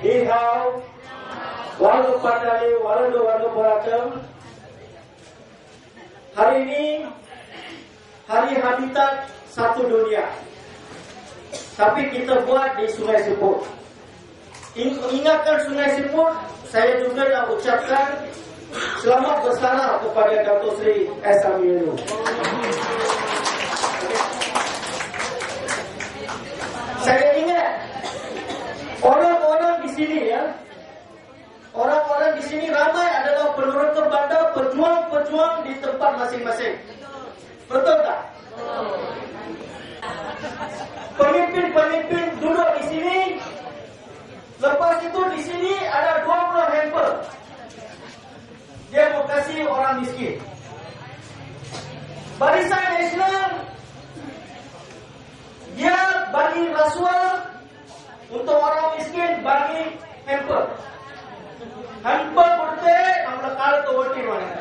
Ni hao, walau pandai, walau beragam. Hari ini Hari Habitat Satu Dunia, tapi kita buat di Sungai Siput. Ingatkan Sungai Siput, saya juga nak ucapkan selamat bersalah kepada Dato' Sri S. Aminu. Saya ingat orang-orang di sini ya, orang-orang di sini ramai adalah penerima bandar, pejuang-pejuang di tempat masing-masing. Betul tak? Pemimpin-pemimpin duduk di sini. Lepas itu di sini ada 20 hamper. Dia mau kasih orang miskin. Barisan Nasional dia bagi rasuah untuk orang miskin, bagi hamper. Hamper கொடுத்து நம்மள காலத்தை ஓட்டிடுவாங்க.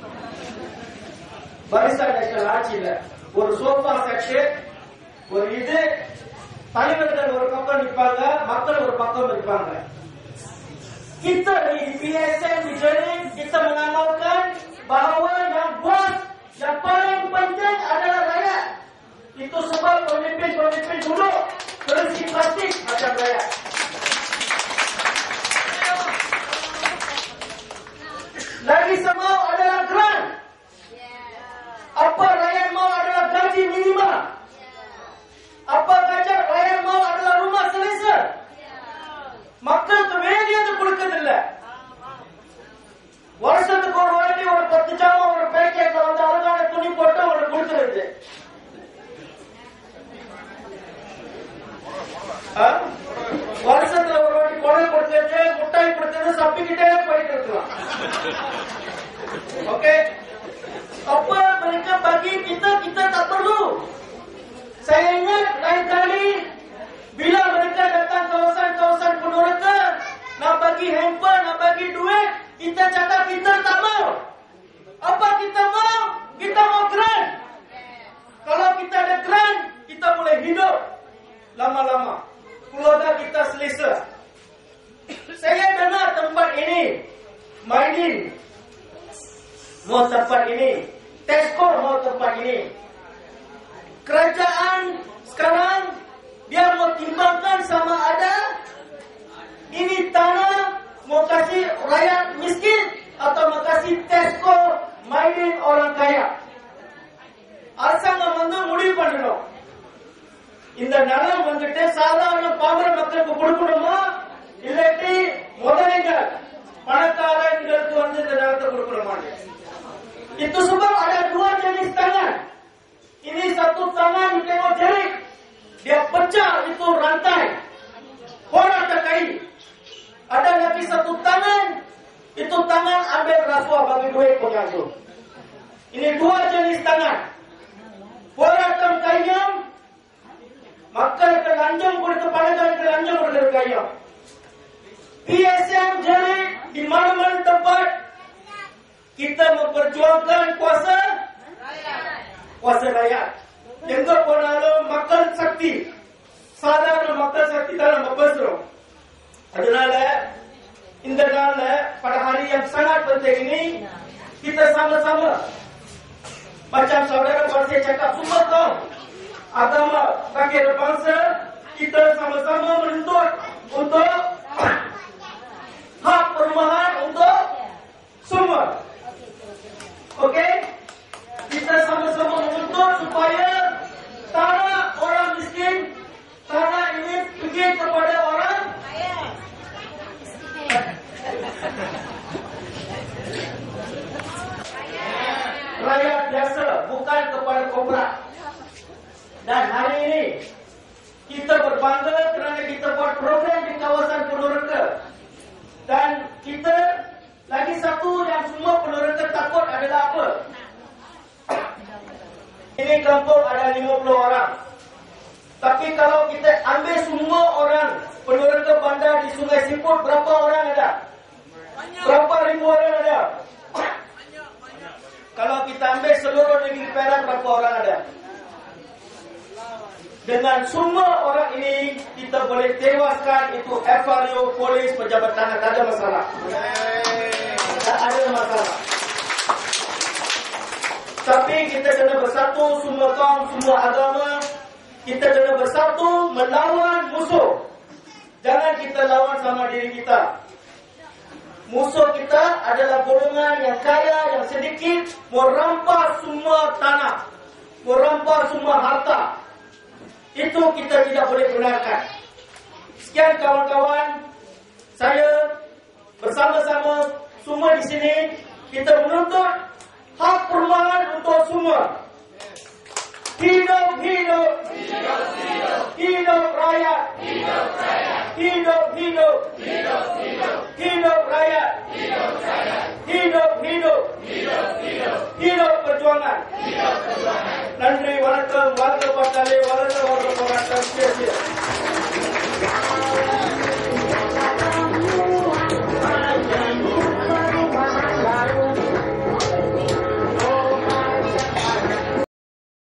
பரிசாய் நேஷனல் ஆட்சியில் ஒரு sofa section, ஒரு இது, தலைவர்கள் ஒரு பக்கம் நிற்பாங்க, மக்கள் ஒரு பக்கம் நிற்பாங்க. Kita di PSM di Jenin, kita mengamalkan bahawa yang buat, yang paling penting adalah rakyat. Itu sebab pemimpin-pemimpin duduk bersimpatik macam rakyat. Lagi semua adalah grant. Apa rakyat mau adalah gaji minima. Apa rakyat mau adalah rumah selesa. மக்களுக்கு வேண்டியது கொடுக்கறதில்ல. வருஷத்துக்கு ஒரு வாட்டி ஒரு 10 ஜாமா ஒரு பேக்கெட்ல வந்து அழகான துணி போட்டு ஒரு கொடுத்துருது. வருஷத்துல ஒரு வாட்டி கொடை கொடுத்துட்டு, முட்டாய் கொடுத்துட்டு சப்பிக்கிட்டே போயிட்டு இருக்கலாம். Oke, apa mereka bagi kita tak perlu. Saya ingat lain kali bila mereka datang kawasan-kawasan Purworejo nak bagi hamper, nak bagi duit, kita cakap kita tak mau. Apa kita mau? Kita mau grant. Kalau kita ada grant, kita boleh hidup lama-lama. Keluarga kita selesa. Saya dengar tempat ini, Maidin mau tempat ini, Tesco mau tempat ini. Kerajaan sekarang dia mau timbangkan sama ada ini tanah mau kasih rakyat miskin atau mau kasih Tesco Maidin orang kaya. அரசாங்கம் முடிவு பண்ணணும். இந்த நிலம் வந்துட்டு சாதாரண பாமர மக்களுக்கு கொடுக்கணுமா, இல்லாட்டி முதலைகள் பணக்காரங்களுக்கு வந்து இந்த நிலத்தை கொடுக்கணுமா? Itu sebab ada dua jenis tangan. Ini satu tangan tengok jerit, dia pecah itu rantai, orang terkait. Ada lagi satu tangan, itu tangan ambil rasuah bagi duit pengasuh. Ini dua jenis tangan. Poratam kayam, மக்களுக்கு லஞ்சம் கொடுத்து பணக்காரருக்கு லஞ்சம் கொடுக்கிற கையம். PSM jerit di mana-mana tempat kita memperjuangkan kuasa rakyat. Eங்க போனாலும் மக்கள் சக்தி, சாதாரண மக்கள் சக்தி தான் நம்ம பேசுறோம். அதனால இந்த நாள்ல pada hari yang sangat penting ini kita sama-sama macam saudara saya cakap semua tahu agama bagi bangsa, kita sama-sama menuntut untuk hak perumahan untuk semua. Okey? Kita sama-sama menuntut supaya tanah orang miskin, tanah ini pergi kepada orang kaya. Rakyat biasa, bukan kepada kobra. Dan hari ini kita berbangga kerana kita buat program di kawasan Purworejo. Dan kita lagi satu yang semua Purworejo takut adalah apa? Ini kampung ada 50 orang. Tapi kalau kita ambil semua orang Purworejo bandar di Sungai Siput, berapa orang ada? Berapa ribu orang ada? Kalau kita ambil seluruh negeri Perak, berapa orang ada? Dengan semua orang ini kita boleh tewaskan itu FRU, polis, pejabat tanah. Tak ada masalah. Tak ada masalah. Tapi kita kena bersatu, semua kaum, semua agama. Kita kena bersatu melawan musuh. Jangan kita lawan sama diri kita. Musuh kita adalah golongan yang kaya, yang sedikit, merampas semua tanah, merampas semua harta. Itu kita tidak boleh benarkan. Sekian kawan-kawan, saya bersama-sama semua di sini kita menuntut hak perumahan untuk semua. Hidup, hidup, hidup, hidup, hidup rakyat, hidup rakyat, hidup, hidup, hidup, hidup, hidup rakyat, hidup rakyat, hidup, hidup, hidup, hidup, hidup perjuangan, hidup perjuangan. Nandri, wanakkam, warga Patale, warga Sia-sia.